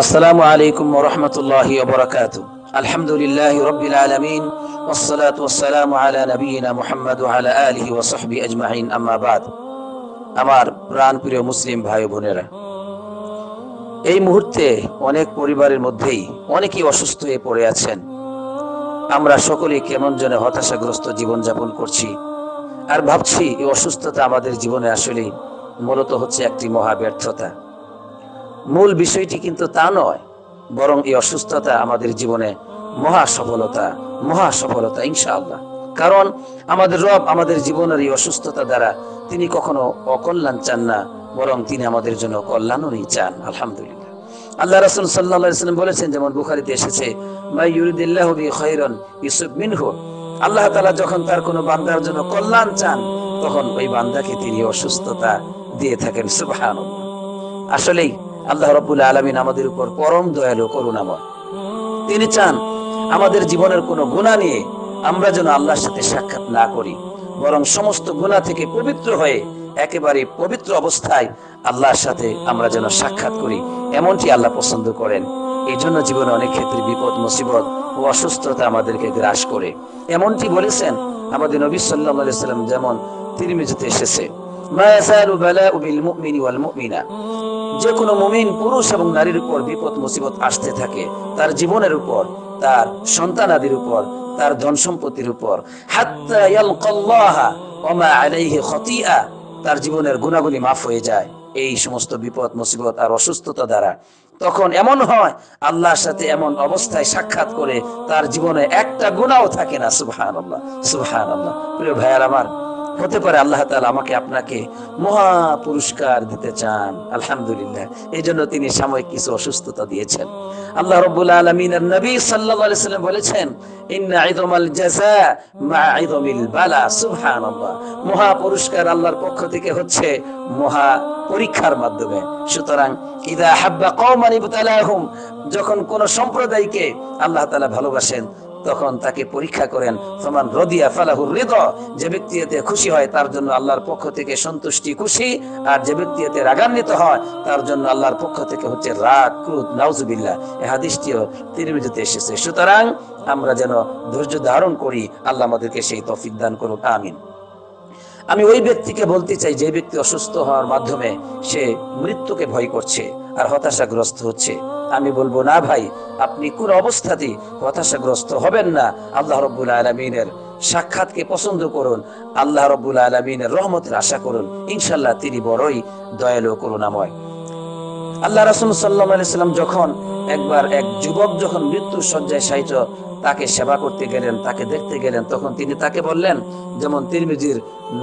আসসালামু আলাইকুম ওয়া রাহমাতুল্লাহি ওয়া বারাকাতুহু। আলহামদুলিল্লাহি রাব্বিল আলামিন ওয়াসসালাতু ওয়াসসালামু আলা নাবিয়িনা মুহাম্মদ ওয়া আলা আলিহি ওয়া সাহবিহি আজমাইন, আম্মা বাদ। আমার প্রাণপ্রিয় মুসলিম ভাই বোনেরা, এই মুহূর্তে অনেক পরিবারের মধ্যেই অনেকেই অসুস্থ হয়ে পড়ে আছেন। আমরা সকলেই কেমন যেন হতাশাগ্রস্ত জীবনযাপন করছি, আর ভাবছি এই অসুস্থতা আমাদের জীবনে আসলে মূলত হচ্ছে একটি মহা ব্যর্থতা। মূল বিষয়টি কিন্তু তা নয়, বরং এই অসুস্থতা আমাদের জীবনে মহা সফলতা ইনশাআল্লাহ। কারণ আমাদের রব আমাদের জীবনের এই অসুস্থতা দ্বারা তিনি কখনো অকল্যাণ চান না, বরং তিনি আমাদের জন্য কল্যাণই চান। আলহামদুলিল্লাহ। আল্লাহ রাসূল সাল্লাল্লাহু আলাইহি ওয়াসাল্লাম বলেছেন, যেমন বুখারীতে এসেছে, মা ইউরিদিল্লাহু বি খায়রান ইউসিব মিনহু। আল্লাহ তাআলা যখন তার কোনো বান্দার জন্য কল্যাণ চান, তখন ওই বান্দাকে তিনি অসুস্থতা দিয়ে থাকেন। সুবহানাল্লাহ। আসলেই আল্লাহ রাব্বুল আলামিন আমাদের উপর পরম দয়ালু, করুণাময়। তিনি চান আমাদের জীবনের কোনো গুনাহ নিয়ে আমরা যেন আল্লাহর সাথে সাক্ষাৎ না করি, বরং সমস্ত গুনাহ থেকে পবিত্র হয়ে একেবারে পবিত্র অবস্থায় আল্লাহর সাথে আমরা যেন সাক্ষাৎ করি, এমনটি আল্লাহ পছন্দ করেন। এই জন্য জীবনে অনেক ক্ষেত্রে বিপদ মুসিবত ও অসুস্থতা আমাদেরকে গ্রাস করে। এমনটি বলেছেন আমাদের নবী সাল্লাল্লাহু আলাইহি ওয়াসাল্লাম, যেমন তিরমিজিতে এসেছে, মা ইয়াসালু বালাউ বিল মুমিনি ওয়াল মুমিনা। যে কোনো মুমিন পুরুষ এবং নারীর উপর বিপদ মুসিবত আসতে থাকে, তার জীবনের উপর, তার সন্তানাদির উপর, তার ধন সম্পত্তির উপর, হাত্তা ইয়ালকাল্লাহা ওয়া মা আলাইহি খাতিআ, তার জীবনের গুনাহগুলি মাফ হয়ে যায় এই সমস্ত বিপদ মুসিবত আর অসুস্থতা দ্বারা। তখন এমন হয় আল্লাহর সাথে এমন অবস্থায় সাক্ষাৎ করে তার জীবনে একটা গুনাহও থাকে না। সুবহানাল্লাহ, সুবহানাল্লাহ। প্রিয় ভাইয়ার আমার, হতে পারে আল্লাহ তাআলা আমাকে আপনাকে মহা পুরস্কার দিতে চান। আলহামদুলিল্লাহ। এই জন্য তিনি সাময়িক কিছু অসুস্থতা দিয়েছেন। আল্লাহ রাব্বুল আলামিনের নবী সাল্লাল্লাহু আলাইহি ওয়াসাল্লাম বলেছেন, ইন্না ইযমাল জাযা মা ইযমিল বালা। সুবহানাল্লাহ। মহা পুরস্কার আল্লাহর পক্ষ থেকে হচ্ছে মহা পরীক্ষার মাধ্যমে। সুতরাং ইযা হাব্বা কওমান ইবতালাহুম, যখন কোন সম্প্রদায়কে আল্লাহ তাআলা ভালোবাসেন, তখন তাকে পরীক্ষা করেন। ফামান রাদিয়া ফালাহুর রিদা, যে ব্যক্তি এতে খুশি হয় তার জন্য আল্লাহর পক্ষ থেকে সন্তুষ্টি, খুশি। আর যে ব্যক্তি এতে রাগান্বিত হয় তার জন্য আল্লাহর পক্ষ থেকে হচ্ছে রাগ, ক্রোধ। নাউজুবিল্লাহ। এই হাদিসটিও তিরমিজিতে এসেছে। সুতরাং আমরা যেন ধৈর্য ধারণ করি। আল্লাহ আমাদেরকে সেই তৌফিক দান করুন, আমিন। আমি ওই ব্যক্তিকে বলতে চাই যে ব্যক্তি অসুস্থ হওয়ার মাধ্যমে সে মৃত্যুকে ভয় করছে আর হতাশাগ্রস্ত হচ্ছে, আমি বলবো, না ভাই, আপনি কোন অবস্থাতেই হতাশাগ্রস্ত হবেন না। আল্লাহ রাব্বুল আলামিনের সাক্ষাৎকে পছন্দ করুন, আল্লাহ রাব্বুল আলামিনের রহমতের আশা করুন। ইনশাআল্লাহ তিনি বড়ই দয়ালু, করুণাময়। আল্লাহ রাসূল সাল্লাল্লাহু আলাইহি ওয়াসাল্লাম যখন একবার এক যুবক যখন মৃত্যুর শয্যায় শায়িত, তাকে সেবা করতে গেলেন, তাকে দেখতে গেলেন, তখন তিনি তাকে বললেন, যেমন তিরমিজির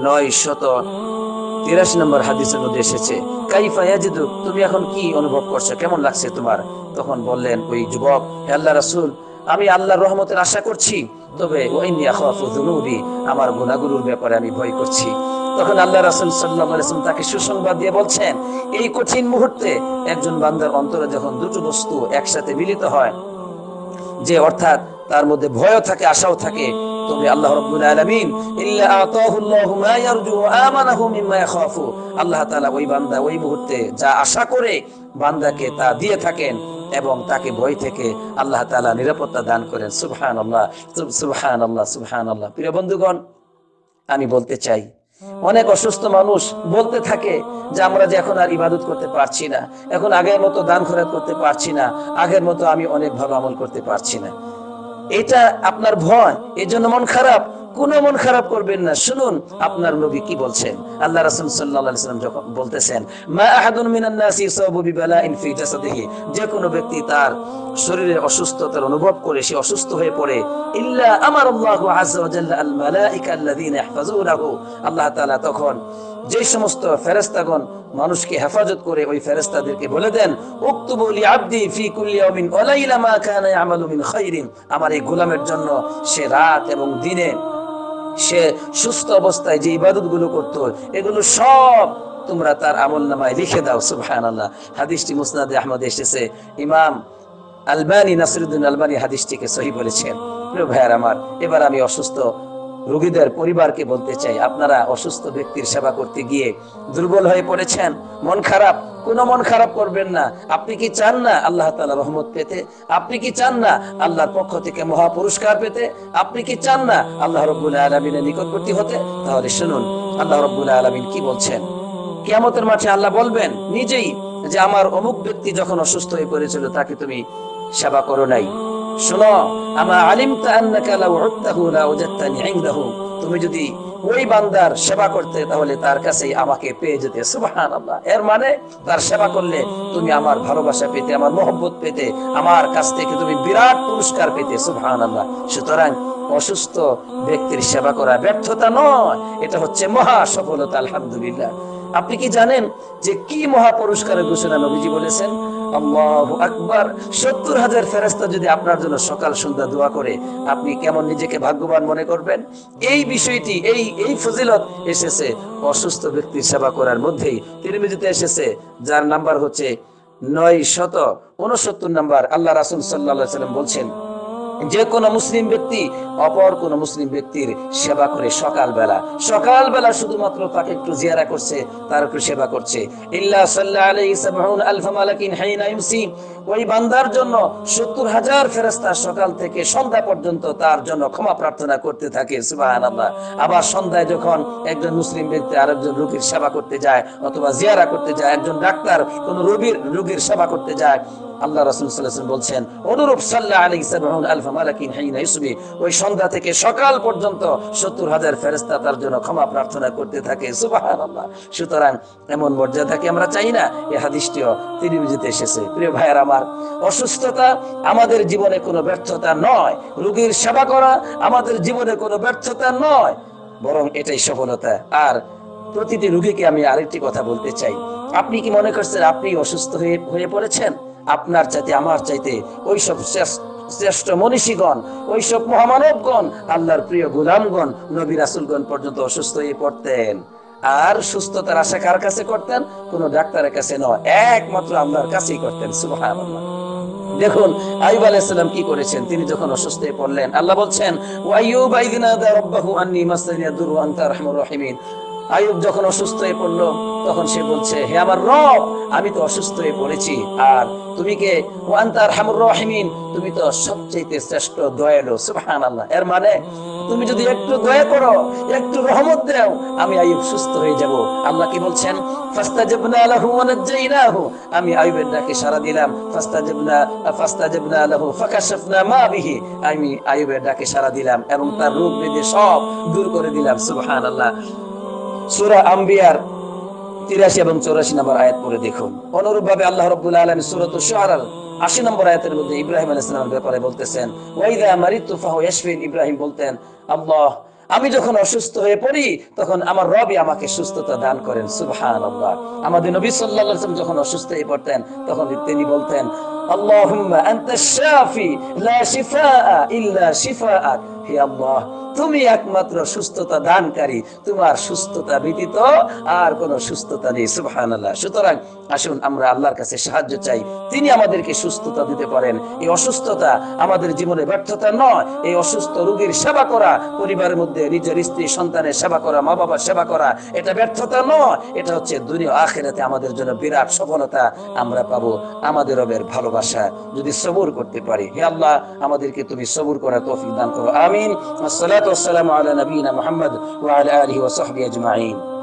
983 নম্বর হাদিসের মধ্যে এসেছে, কাইফা ইয়াজিদু, তুমি এখন কি অনুভব করছো, কেমন লাগছে তোমার? তখন বললেন ওই যুবক, হে আল্লাহর রাসূল, আমি আল্লাহর রহমতের আশা করছি, তবে ওয়াইন্নী আখাফু যুনুবি, আমার গুনাহগুলোর ব্যাপারে আমি ভয় করছি। তখন আল্লাহ রাসূল সাল্লাল্লাহু আলাইহি ওয়াসাল্লাম তাকে সুসংবাদ দিয়ে বলছেন, এই কঠিন মুহূর্তে একজন বান্দার অন্তরে যখন দুটো বস্তু একসাথে মিলিত হয়, যে অর্থাৎ তার মধ্যে ভয়ও থাকে, আশাও থাকে, তবে আল্লাহ রাব্বুল আলামিন ইল্লা আতাহুল্লাহু মা ইয়ারজু ওয়া আমানাহু মিম্মা ইয়াখাফু, আল্লাহ তাআলা ওই বান্দা ওই মুহূর্তে যা আশা করে বান্দাকে তা দিয়ে থাকেন, এবং তাকে ভয় থেকে আল্লাহ তাআলা নিরাপত্তা দান করেন। সুবহানাল্লাহ, সুবহানাল্লাহ, সুবহানাল্লাহ। প্রিয় বন্ধুগণ, আমি বলতে চাই, অনেক অসুস্থ মানুষ বলতে থাকে যে আমরা যে এখন আর ইবাদত করতে পারছি না, এখন আগের মতো দান খয়রাত করতে পারছি না, আগের মতো আমি অনেক ভালো আমল করতে পারছি না। এটা আপনার ভয়, এই জন্য মন খারাপ। কোনো মন খারাপ করবেন না। শুনুন আপনার নবী কি বলছেন। আল্লাহ রাসূল সাল্লাল্লাহু আলাইহি ওয়াসাল্লাম যখন বলতেছেন, মা আহাদুন মিনান নাসি ইসাবু বিবালাইন ফি জাসাদিহি, যে কোনো ব্যক্তি তার শরীরে অসুস্থতার অনুভব করে সে অসুস্থ হয়ে পড়ে, ইল্লা আমারাল্লাহু আযজা ওয়া জাল্লা আল মালাইকা আল্লাযীনা ইয়াহফাজুনাহু, আল্লাহ তাআলা তখন যে সমস্ত ফেরেশতাগণ মানুষকে হেফাজত করে ওই ফেরেশতাদেরকে বলে দেন, উকতুবু লি আবদি ফি কুল্লি ইয়াউমিন ওয়া লাইলা মা কানা ইয়ামালু মিন খায়রিন, আমার এই গোলামের জন্য সে রাত এবং দিনে সে সুস্থ অবস্থায় যে ইবাদতগুলো করত, এগুলো সব তোমরা তার আমলনামায় লিখে দাও। সুবহানাল্লাহ। হাদিসটি মুসনাদে আহমদে এসেছে। ইমাম আলবানী, নাসিরউদ্দিন আলবানী হাদিসটিকে সহিহ বলেছেন। প্রিয় ভাইয়ার আমার, এবার আমি অসুস্থ রোগীদের পরিবারকে বলতে চাই, আপনারা অসুস্থ ব্যক্তির সেবা করতে গিয়ে দুর্বল হয়ে পড়েছেন, মন খারাপ, কোনো মন খারাপ করবেন না। আপনি কি চান না আল্লাহ তাআলা রহমত পেতে? আপনি কি চান না আল্লাহর পক্ষ থেকে মহা পুরস্কার পেতে? আপনি কি চান না আল্লাহ রাব্বুল আলামিনের নিকটবর্তী হতে? তাহলে শুনুন আল্লাহ রাব্বুল আলামিন কি বলছেন। কিয়ামতের মাঠে আল্লাহ বলবেন নিজেই যে আমার অমুক ব্যক্তি যখন অসুস্থ হয়ে পড়েছিল তাকে তুমি সেবা করো নাই। শোনো, আমা আলিমতা আন্নাকা লাউ উত্তাহু লা ওয়াজাদতানি ইনদাহু, তুমি যদি ওই বান্দার সেবা করতে তাহলে তার কাছেই আমাকে পেয়ে যেতে। সুবহানাল্লাহ। এর মানে তার সেবা করলে তুমি আমার ভালোবাসা পেতে, আমার মহব্বত পেতে, আমার কাছ থেকে তুমি বিরাট পুরস্কার পেতে। সুবহানাল্লাহ। সুতরাং অসুস্থ ব্যক্তির সেবা করা ব্যর্থতা নয়, এটা হচ্ছে মহা সফলতা। আলহামদুলিল্লাহ। আপনি কি জানেন যে কি মহা পুরস্কারের ঘোষণা নবীজি বলেছেন? আল্লাহু আকবার। 70,000 ফেরেশতা যদি আপনার জন্য সকাল সন্ধ্যা দোয়া করে, আপনি কেমন নিজেকে ভাগ্যবান মনে করবেন? এই বিষয়টি, এই ফজিলত এসেছে অসুস্থ ব্যক্তির সেবা করার মধ্যেই। তিরমিজিতে এসেছে, যার নাম্বার হচ্ছে 969 নাম্বার। আল্লাহ রাসূল সাল্লাল্লাহু আলাইহি ওয়াসাল্লাম বলছেন, যে কোন মুসলিম ব্যক্তি অপর কোন মুসলিম ব্যক্তির সেবা করে সকালবেলা শুধুমাত্র তাকে একটু জিয়ারা করছে, তার একটু সেবা করছে, ইল্লা সাল্লাল্লাহু আলাইহি 70,000 মালাকিন হাইনা ইউসি, ওই বান্দার জন্য 70,000 ফেরেশতা সকাল থেকে সন্ধ্যা পর্যন্ত তার জন্য ক্ষমা প্রার্থনা করতে থাকে। সুবহানাল্লাহ। আবার সন্ধ্যায় যখন একজন মুসলিম ব্যক্তি আরেকজন রোগীর সেবা করতে যায় অথবা জিয়ারা করতে যায়, একজন ডাক্তার কোন রোগীর সেবা করতে যায়, আল্লাহ রাসূল সাল্লাল্লাহু আলাইহি ওয়াসাল্লাম বলছেন অনুরূপ সাল্লাল্লাহু আলাইহি 70,000 মালাকিন হাইনা ইউসবি, ওই সন্ধ্যা থেকে সকাল পর্যন্ত 70,000 ফেরেশতা তার জন্য ক্ষমা প্রার্থনা করতে থাকে। সুবহানাল্লাহ। সুতরাং এমন মর্যাদাকে আমরা চাই না। এই হাদিসটিও তিরমিজিতে এসেছে। প্রিয় ভাইয়েরা আমার, অসুস্থতা আমাদের জীবনে কোনো ব্যর্থতা নয়, রোগীর সেবা করা আমাদের জীবনে কোনো ব্যর্থতা নয়, বরং এটাই সফলতা। আর প্রতিটি রোগীকে আমি আরেকটি কথা বলতে চাই, আপনি কি মনে করছেন আপনি অসুস্থ হয়ে পড়েছেন? আপনার চাইতে আমার চাইতে ওইসব শ্রেষ্ঠ মনীষীগণ, ওইসব মহামানবগণ, আল্লাহর প্রিয় গোলামগণ, নবী রাসূলগণ পর্যন্ত অসুস্থ হয়ে পড়তেন। আর সুস্থতার আশা কার কাছে করতেন? কোন ডাক্তারের কাছে নয়, একমাত্র আল্লাহর কাছেই করতেন। সুবহানাল্লাহ। দেখুন আইয়ুব আলাইহিস সালাম কি করেছেন। তিনি যখন অসুস্থ হয়ে পড়লেন, আল্লাহ বলছেন ওয়া আইয়ুব ইয নাদা রাব্বাহু আন্নী মাসানি ইয়াদুররু ওয়া আনতা আরহামুর রাহিমিন। আইয়ুব যখন অসুস্থ হয়ে পড়লো, তখন সে বলছে, হে আমার রব, আমি তো অসুস্থ হয়ে পড়েছি, আর তুমি কে? ওয়া আনতা আরহামুর রাহিমিন, তুমি তো সবচেয়ে শ্রেষ্ঠ দয়ালু। সুবহানাল্লাহ। এর মানে তুমি যদি একটু দয়া করো, একটু রহমত দাও, আমি আইয়ুব সুস্থ হয়ে যাব। আল্লাহ কি বলছেন? ফাস্তাজাবনা লাহু ওয়া নাজ্জাইনাহু, আমি আইয়ুবের ডাকে সাড়া দিলাম। ফাস্তাজাবনা লাহু ফাকাশাফনা মা বিহি, আমি আইয়ুবের ডাকে সাড়া দিলাম এবং তার রোগ ব্যাধি সব দূর করে দিলাম। সুবহানাল্লাহ। সূরা আম্বিয়ার 83 এবং 84 নম্বর আয়াত পড়ে দেখুন। অনুরূপভাবে আল্লাহ রাব্বুল আলামিন সূরাতুশ শুআরার 80 নম্বর আয়াতের মধ্যে ইব্রাহিম আলাইহিস সালামের ব্যাপারে বলতেছেন, ওয়া ইযা মারিতু ফাহু ইয়াশফিন। ইব্রাহিম বলতেন, আল্লাহ, আমি যখন অসুস্থ হয়ে পড়ি তখন আমার রবই আমাকে সুস্থতা দান করেন। সুবহানাল্লাহ। আমাদের নবী সাল্লাল্লাহু আলাইহি ওয়াসাল্লাম যখন অসুস্থ হয়ে পড়তেন তখন তিনি বলতেন, আল্লাহুম্মা আনতাশ শাফি লা শিফাআ ইল্লা শিফাআক, হে আল্লাহ, তুমি একমাত্র সুস্থতা দানকারী, তোমার সুস্থতা ব্যতীত আর কোন সুস্থতা নেই। সুবহানাল্লাহ। সুতরাং আসুন আমরা আল্লাহর কাছে সাহায্য চাই, তিনি আমাদেরকে সুস্থতা দিতে পারেন। এই অসুস্থতা আমাদের জীবনে ব্যর্থতা নয়। এই অসুস্থ রোগীর সেবা করা, পরিবারের মধ্যে নিজের স্ত্রী সন্তানের সেবা করা, মা বাবার সেবা করা, এটা ব্যর্থতা নয়, এটা হচ্ছে দুনিয়া আখিরাতে আমাদের জন্য বিরাট সফলতা আমরা পাবো আমাদের রবের ভালোবাসা যদি সবুর করতে পারি। হে আল্লাহ, আমাদেরকে তুমি সবুর করার তৌফিক দান করো। আমিন। আসসালাতু ওয়াসসালামু আলা নবিয়িনা মুহাম্মদ ওয়া আলা আলিহি ওয়া সাহবিহি আজমাইন।